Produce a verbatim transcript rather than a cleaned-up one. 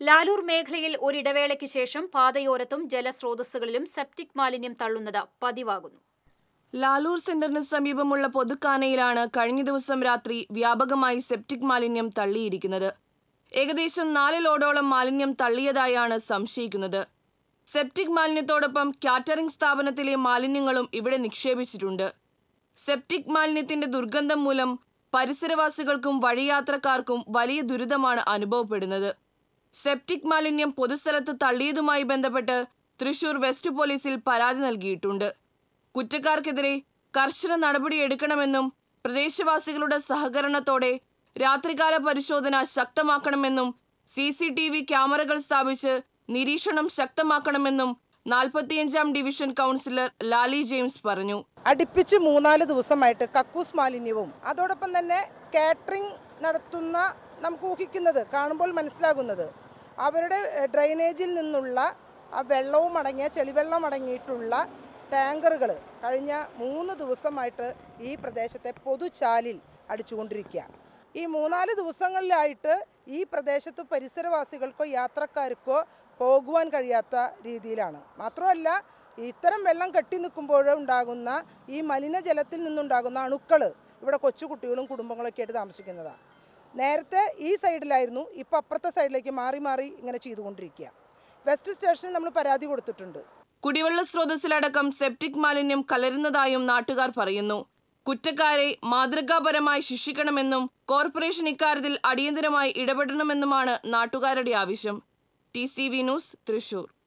ലാലൂർ മേഖലയിൽ ഒരിടവേളയ്ക്ക് ശേഷം പാതയോരത്തും ജലസ്രോതസ്സുകളിലും സെപ്റ്റിക് മാലിന്യം തള്ളുന്നത് പതിവാകുന്നു. ലാലൂർ സെന്ററിന് സമീപമുള്ള പൊതുക്കാനയിലാണ് കഴിഞ്ഞ ദിവസം രാത്രി വ്യാപകമായി സെപ്റ്റിക് മാലിന്യം തള്ളിയിരിക്കുന്നത്. ഏകദേശം നാല് ലോഡോളം മാലിന്യം തള്ളിയതായാണ് സംശയിക്കുന്നത്. സെപ്റ്റിക് മാലിന്യത്തോടൊപ്പം കാറ്ററിംഗ് സ്ഥാപനത്തിലെ മാലിന്യങ്ങളും ഇവിടെ നിക്ഷേപിച്ചിട്ടുണ്ട്. സെപ്റ്റിക് മാലിന്യത്തിന്റെ ദുർഗന്ധം മൂലം പരിസരവാസികൾക്കും വഴിയാത്രക്കാർക്കും വലിയ ദുരിതമാണ് അനുഭവപ്പെടുന്നത്. സെപ്റ്റിക് മാലിന്യം പൊതുസ്ഥലത്ത് തള്ളിയതുമായി ബന്ധപ്പെട്ട് തൃശൂർ വെസ്റ്റ് പോലീസിൽ പരാതി നൽകിയിട്ടുണ്ട്. കുറ്റക്കാർക്കെതിരെ കർശന നടപടിയെടുക്കണമെന്നും പ്രദേശവാസികളുടെ സഹകരണത്തോടെ രാത്രികാല പരിശോധന ശക്തമാക്കണമെന്നും സി സി ടി വി ക്യാമറകൾ സ്ഥാപിച്ച് നിരീക്ഷണം ശക്തമാക്കണമെന്നും നാൽപ്പത്തിയഞ്ചാം ഡിവിഷൻ കൗൺസിലർ ലാലി ജെയിംസ് പറഞ്ഞു. അടുപ്പിച്ച് മൂന്നാല് ദിവസമായിട്ട് കക്കൂസ് മാലിന്യവും അതോടൊപ്പം തന്നെ കാറ്ററിംഗ് നടത്തുന്ന നമുക്ക് ഊഹിക്കുന്നത് കാണുമ്പോൾ മനസ്സിലാകുന്നത് അവരുടെ ഡ്രെയിനേജിൽ നിന്നുള്ള ആ വെള്ളവും അടങ്ങിയ ചെളിവെള്ളം അടങ്ങിയിട്ടുള്ള ടാങ്കറുകൾ കഴിഞ്ഞ മൂന്ന് ദിവസമായിട്ട് ഈ പ്രദേശത്തെ പൊതുചാലിൽ അടിച്ചുകൊണ്ടിരിക്കുക. ഈ മൂന്നാല് ദിവസങ്ങളിലായിട്ട് ഈ പ്രദേശത്ത് പരിസരവാസികൾക്കോ യാത്രക്കാർക്കോ പോകുവാൻ കഴിയാത്ത രീതിയിലാണ്. മാത്രമല്ല ഇത്തരം വെള്ളം കെട്ടി നിൽക്കുമ്പോഴും ഉണ്ടാകുന്ന ഈ മലിനജലത്തിൽ നിന്നുണ്ടാകുന്ന അണുക്കൾ ഇവിടെ കൊച്ചുകുട്ടികളും കുടുംബങ്ങളൊക്കെ ആയിട്ട് താമസിക്കുന്നതാണ്. നേരത്തെ ഈ സൈഡിലായിരുന്നു, ഇപ്പോൾ അപ്പുറത്തെ സൈഡിലേക്ക് മാറി മാറി ഇങ്ങനെ ചെയ്തുകൊണ്ടിരിക്കുക. വെസ്റ്റ് സ്റ്റേഷനിൽ നമ്മൾ പരാതി കൊടുത്തിട്ടുണ്ട്. കുടിവെള്ള സ്രോതസ്സിലടക്കം സെപ്റ്റിക് മാലിന്യം കലരുന്നതായും നാട്ടുകാർ പറയുന്നു. കുറ്റക്കാരെ മാതൃകാപരമായി ശിക്ഷിക്കണമെന്നും കോർപ്പറേഷൻ ഇക്കാര്യത്തിൽ അടിയന്തരമായി ഇടപെടണമെന്നുമാണ് നാട്ടുകാരുടെ ആവശ്യം. T C V news, Thrissur.